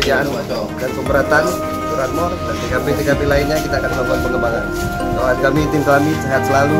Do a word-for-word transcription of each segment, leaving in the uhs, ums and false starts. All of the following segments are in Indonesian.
penyediaan dan pemberatan curanmor dan T K P T K P lainnya kita akan melakukan pengembangan. Kawan kami, tim kami sehat selalu.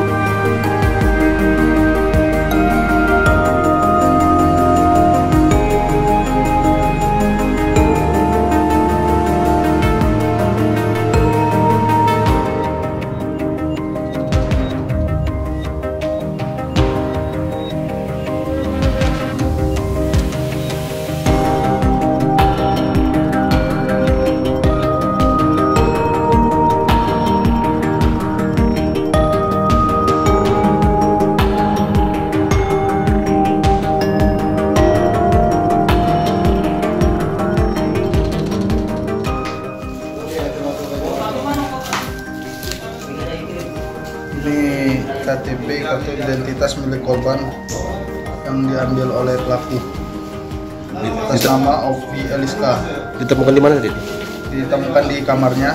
Ini K T P kartu identitas milik korban yang diambil oleh pelaku atas nama Ovi Eliska. Ditemukan di mana tadi? Ditemukan di kamarnya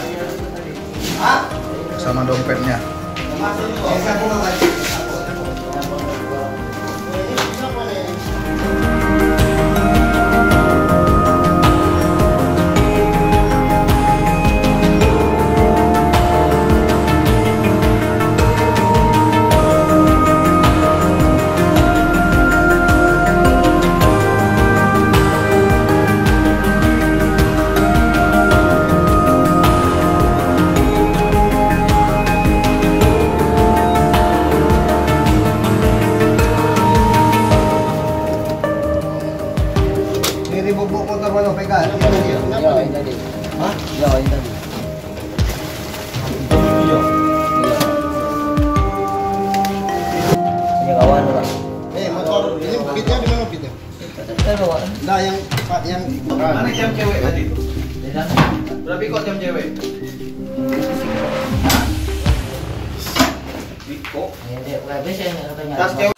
sama dompetnya. Ini bubuk motor mana pegang? Ya, ini tadi. Hah? Ya, ini tadi. Iya. Ini kawan, Pak. Eh, motor ini pitnya di mana pitnya? Nah, yang Pak yang mana jam cewek tadi? Berapa kok jam cewek? Hah? Kok? Tas cewek.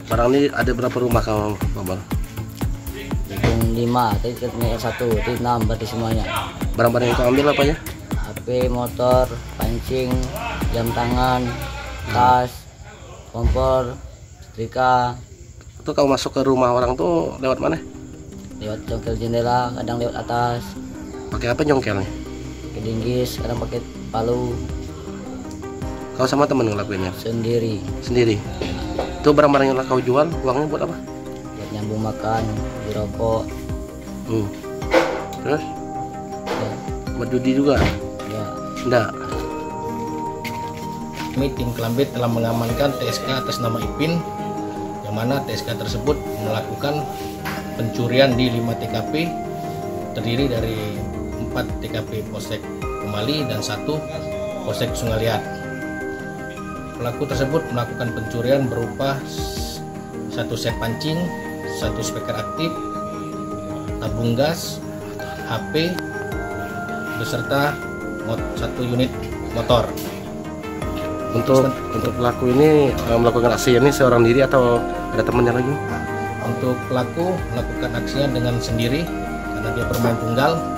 Barang ini ada berapa rumah kamu, Bapak? Hitung lima, tadi katanya satu, itu enam berarti semuanya. Barang-barang yang kau ambil apa ya? H P, motor, pancing, jam tangan, tas, kompor, setrika. Itu kau masuk ke rumah orang tuh lewat mana? Lewat congkel jendela, kadang lewat atas. Pakai apa nyongkelnya? Pakai linggis, kadang pakai palu. Kau sama temen ngelakuinnya? Sendiri. Sendiri? Itu barang-barang yang kau jual, uangnya buat apa? Buat nyambung makan, beli rokok. Hmm. Terus? Ya, Buat judi juga? ya. Enggak. Kami tim Kelambit telah mengamankan T S K atas nama Ipin, yang mana T S K tersebut melakukan pencurian di lima T K P, terdiri dari empat T K P Polsek Pemali dan satu Polsek Sungaliat. Pelaku tersebut melakukan pencurian berupa satu set pancing, satu speaker aktif, tabung gas, H P, beserta satu unit motor. Untuk untuk pelaku ini eh, melakukan aksi ini seorang diri atau ada temannya lagi? Untuk pelaku melakukan aksinya dengan sendiri karena dia bermain tunggal.